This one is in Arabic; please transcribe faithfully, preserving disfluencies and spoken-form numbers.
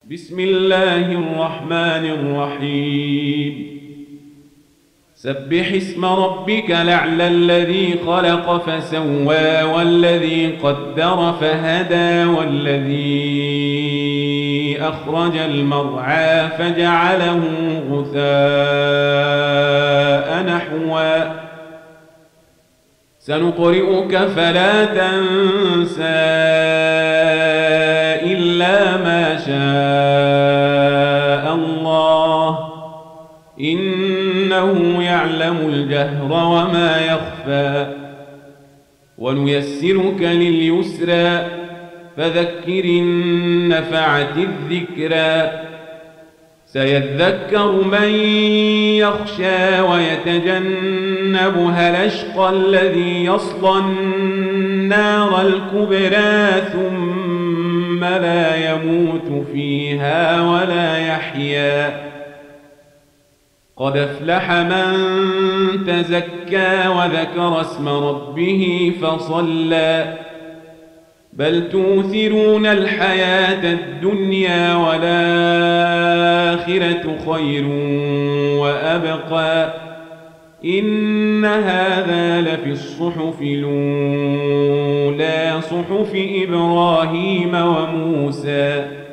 بسم الله الرحمن الرحيم سبح اسم ربك الأعلى الذي خلق فسوى والذي قدر فهدى والذي أخرج المرعى فجعله غثاء نحوا سنقرئك فلا تنسى إلا ما شاء الله إنه يعلم الجهر وما يخفى ونيسرك لليسرى فذكر إن نفعت الذكرى سيذكر من يخشى ويتجنبها الأشقى الذي يصلى النار الكبرى ثم لا يموت فيها ولا يحيا قد أفلح من تزكى وذكر اسم ربه فصلى بل توثرون الحياة الدنيا والآخرة خير وأبقى إن هذا لفي الصحف الأولى صحف إبراهيم وموسى